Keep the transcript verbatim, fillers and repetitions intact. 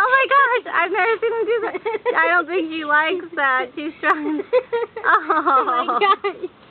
Oh my gosh, I've never seen him do that. I don't think she likes that. She's trying. Oh. Oh my gosh.